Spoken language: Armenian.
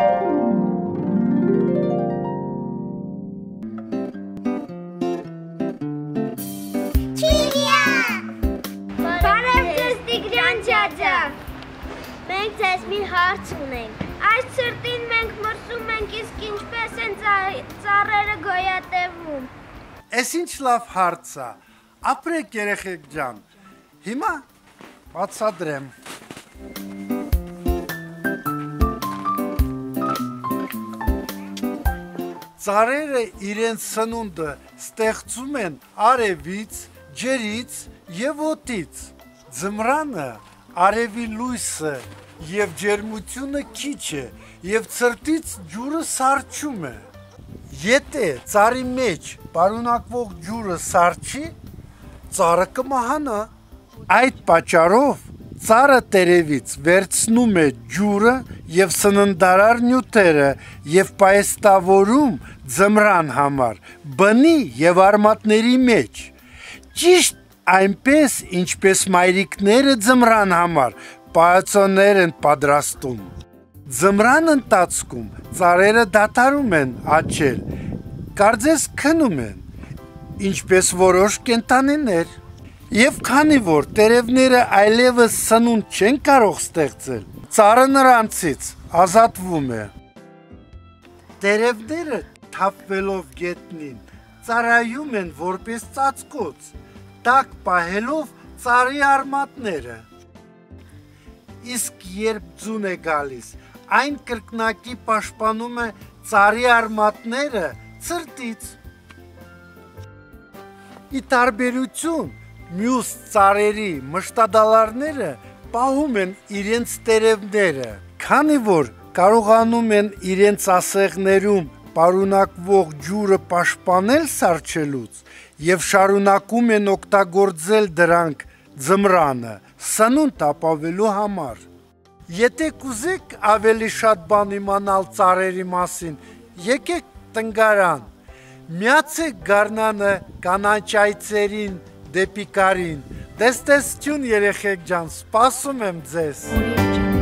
Մենք ձեզ մի հարց ունենք։ Այս ցրտին մենք մրսում ենք, իսկ ինչպես են ծառերը գոյատևում։ Էս ինչ լավ հարց է։ Ապրեք երեխեք ջան։ Հիմա բացատրեմ։ Ծառերը իրենց սնունդը ստեղծում են արևից, ջերից եւ օդից։ Ձմռանը արևի լույսը եւ ջերմությունը քիչ է եւ ցրտից ջուրը սառչում է։ Եթե ծառի մեջ պարունակվող ջուրը սառչի, ծառը կմահանա։ Այդ պատճառով ծառը տերևից վերցնում է ջուրը եւ սննդարար նյութերը եւ պայստավորում ձմռան համար բնի եւ արմատների մեջ։ Ճիշտ այնպես, ինչպես մայրիկները ձմռան համար պայծոներ են պատրաստում։ Ձմռան ընթացքում ծառերը դադարում են աճել, կարծես քնում են, ինչպես որոշ կենդանիներ։ Եվ քանի որ տերևները այլևս սնունդ չեն կարող ստեղծել, ծառը նրանցից ազատվում է։ Տերևները թափվելով գետնին ծառայում են որպես ծածկոց, տակ պահելով ծառի արմատները։ Իսկ երբ ձուն է գալիս, այն կրկնակի պաշտպանում է ծառի արմատները ցրտից։ Ի տարբերություն մյուս ծառերի մշտադալարները պահում են իրենց տերևները, քանի որ կարողանում են իրենց ասեղներում պարունակվող ջուրը պաշտպանել սառչելուց եւ շարունակում են օգտագործել դրանք ձմռանը սնունդ ապավելու համար։ Եթե կուզեք ավելի շատ բան իմանալ ծառերի մասին, եկեք տնգարան, միացեք գարնանը կանաչ այծերին դեպի կարին։ Տեստեսություն երեխեք ջան, սպասում եմ ձեզ։